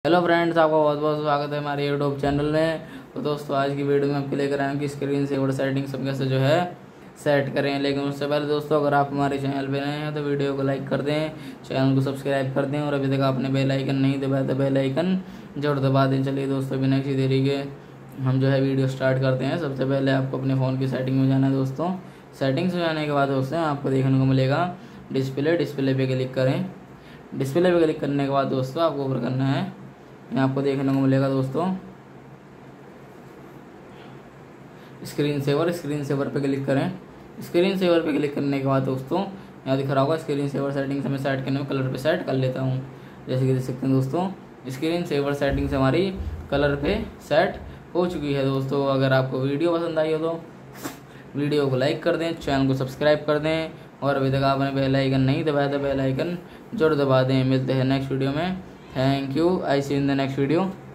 Hello friends, आपका बहुत बहुत स्वागत है हमारे यूट्यूब चैनल में। तो दोस्तों, आज की वीडियो में आपके लेकर आए हैं कि स्क्रीन सेवर सेटिंग सब कैसे जो है सेट करें। लेकिन उससे पहले दोस्तों, अगर आप हमारे चैनल पे नए हैं तो वीडियो को लाइक कर दें, चैनल को सब्सक्राइब कर दें और अभी तक आपने बेल आइकन नहीं दबाया तो बेल आइकन जरूर दबा दें। चलिए दोस्तों, बिना किसी देरी के हम जो है वीडियो स्टार्ट करते हैं। सबसे पहले आपको अपने फ़ोन की सेटिंग में जाना है दोस्तों। सेटिंग्स में जाने के बाद दोस्तों आपको देखने को मिलेगा डिस्प्ले पे क्लिक करें। डिस्प्ले पे क्लिक करने के बाद दोस्तों आपको ऊपर करना है, यहाँ आपको देखने को मिलेगा दोस्तों स्क्रीन सेवर पे क्लिक करें। स्क्रीन सेवर पे क्लिक करने के बाद दोस्तों यहाँ दिख रहा होगा स्क्रीन सेवर सेटिंग्स में सेट करने में कलर पे सेट कर लेता हूँ। जैसे कि देख सकते हैं दोस्तों, स्क्रीन सेवर सेटिंग्स हमारी कलर पे सेट हो चुकी है। दोस्तों, अगर आपको वीडियो पसंद आई हो तो वीडियो को लाइक कर दें, चैनल को सब्सक्राइब कर दें और अभी तक आपने बेल आइकन नहीं दबाया तो बेल आइकन जरूर दबा दें। मिलते हैं नेक्स्ट वीडियो में। Thank you. I see you in the next video.